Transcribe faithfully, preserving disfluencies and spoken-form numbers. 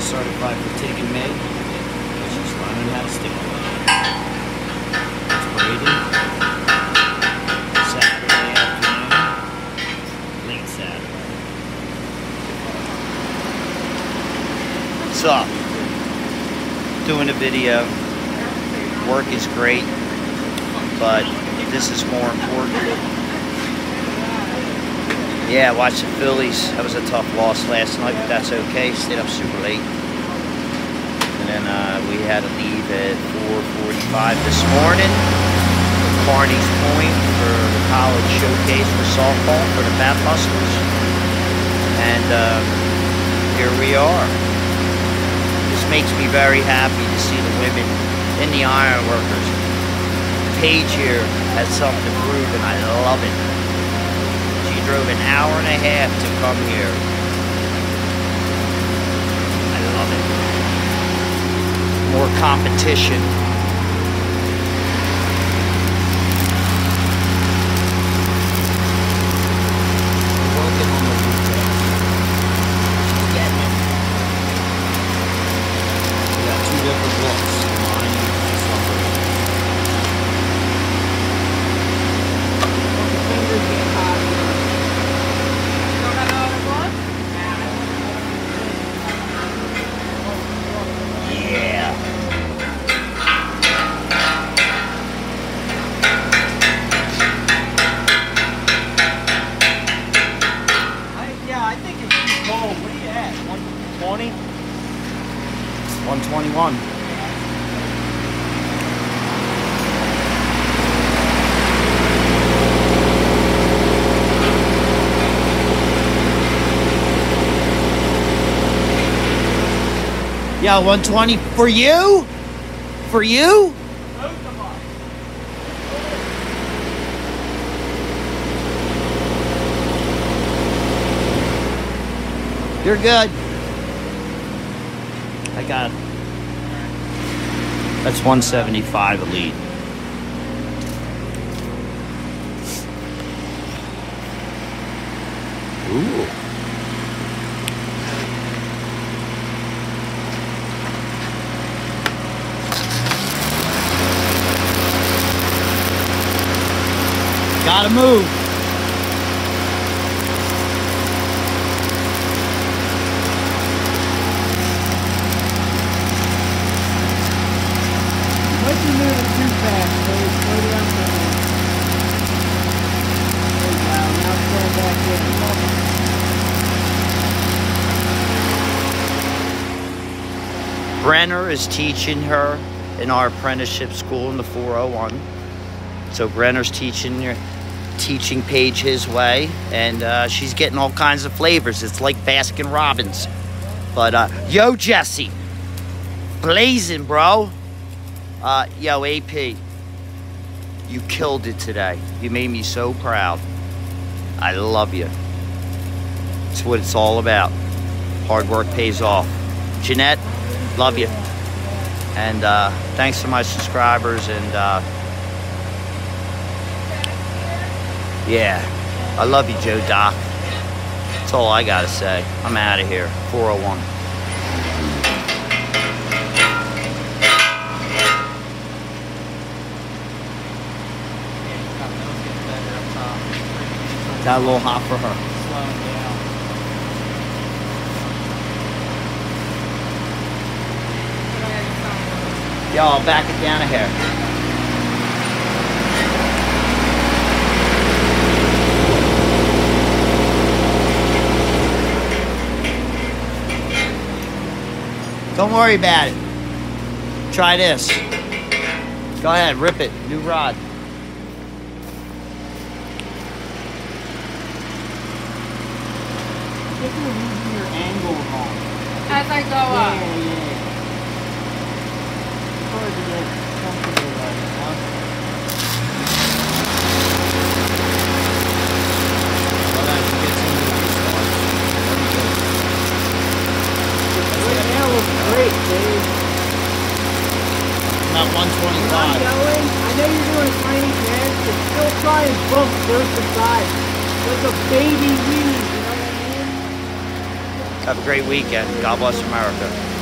certified for TIG and MIG. She's learning how to stick on it. It's braiding. Saturday afternoon. Late Saturday. What's up? Doing a video. Work is great, but this is more important. Yeah, I watched the Phillies. That was a tough loss last night, but that's okay. Stayed up super late. And then uh, we had to leave at four forty-five this morning. Carney's Point for the college showcase for softball for the Bat Hustlers. And uh, here we are. This makes me very happy to see the women in the ironworkers. Paige here has something to prove, and I love it. She drove an hour and a half to come here. I love it. More competition. Working on the details. She's getting it. We got two different books. Mine and something. The fingers get hot. one twenty-one. Yeah, one twenty for you? For you? You're good. I got it. That's one seventy-five Elite. Ooh. Gotta move. Brenner is teaching her in our apprenticeship school in the four oh one. So Brenner's teaching her, teaching Paige his way, and uh, she's getting all kinds of flavors. It's like Baskin Robbins. But uh, yo, Jesse, blazing, bro. Uh, yo, A P, you killed it today. You made me so proud. I love you. It's what it's all about. Hard work pays off. Jeanette, love you. And uh, thanks to my subscribers. And uh, yeah, I love you, Joe Doc. That's all I gotta say. I'm out of here. four oh one. Got a little hot for her. Yo, I'll back it down a hair. Don't worry about it. Try this. Go ahead, rip it. New rod. I think you're losing your angle wrong. As I go yeah, up. Yeah, yeah. It's hard to get comfortable right now. Well, as you get some of these starts, right now looks great, dude. Not one twenty-five. I'm going. I know you're doing a tiny dance, but still try and bump first and side. Like a baby weed. Have a great weekend. God bless America.